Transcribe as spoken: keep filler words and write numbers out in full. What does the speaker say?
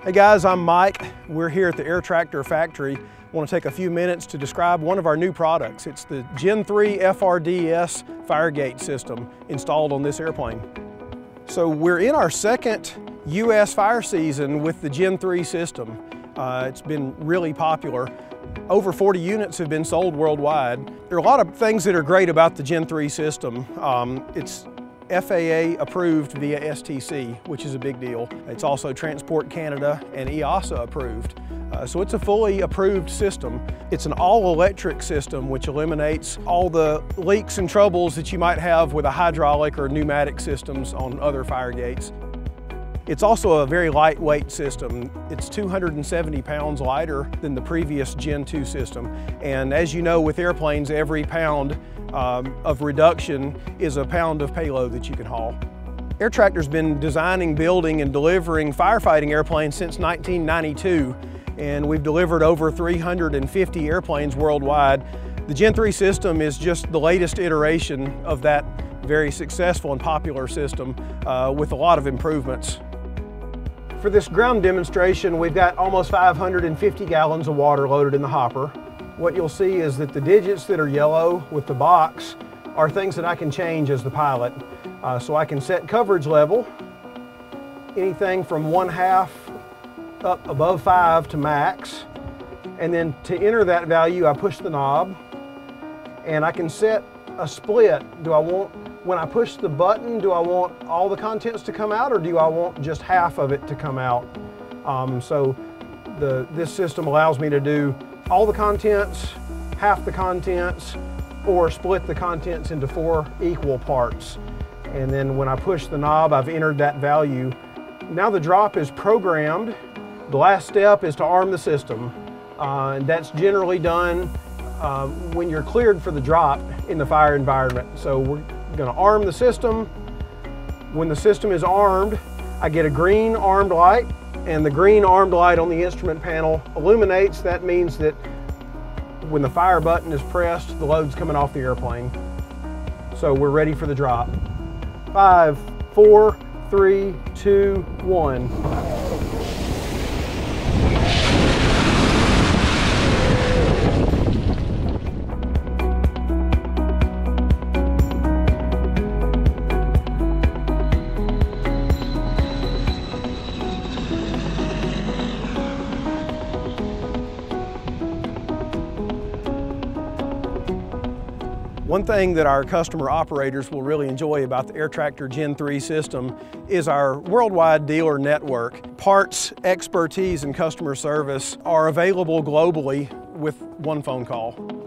Hey guys, I'm Mike. We're here at the Air Tractor factory. I want to take a few minutes to describe one of our new products. It's the Gen three F R D S fire gate system installed on this airplane. So we're in our second U S fire season with the Gen three system. Uh, it's been really popular. Over forty units have been sold worldwide. There are a lot of things that are great about the Gen three system. Um, it's F A A approved via S T C, which is a big deal. It's also Transport Canada and E A S A approved. Uh, so it's a fully approved system. It's an all-electric system, which eliminates all the leaks and troubles that you might have with a hydraulic or pneumatic systems on other fire gates. It's also a very lightweight system. It's two hundred seventy pounds lighter than the previous Gen two system. And as you know, with airplanes, every pound um, of reduction is a pound of payload that you can haul. Air Tractor's been designing, building, and delivering firefighting airplanes since nineteen ninety-two, and we've delivered over three hundred fifty airplanes worldwide. The Gen three system is just the latest iteration of that very successful and popular system uh, with a lot of improvements. For this ground demonstration, we've got almost five hundred fifty gallons of water loaded in the hopper. What you'll see is that the digits that are yellow with the box are things that I can change as the pilot. Uh, so I can set coverage level, anything from one half up above five to max. And then to enter that value, I push the knob and I can set a split. Do I want, when I push the button, do I want all the contents to come out, or do I want just half of it to come out? Um, so the, this system allows me to do all the contents, half the contents, or split the contents into four equal parts. And then when I push the knob, I've entered that value. Now the drop is programmed. The last step is to arm the system. Uh, and that's generally done uh, when you're cleared for the drop in the fire environment. So we're going to arm the system. When the system is armed, I get a green armed light, and the green armed light on the instrument panel illuminates. That means that when the fire button is pressed, the load's coming off the airplane. So we're ready for the drop. Five, four, three, two, one. One thing that our customer operators will really enjoy about the Air Tractor Gen three system is our worldwide dealer network. Parts, expertise, and customer service are available globally with one phone call.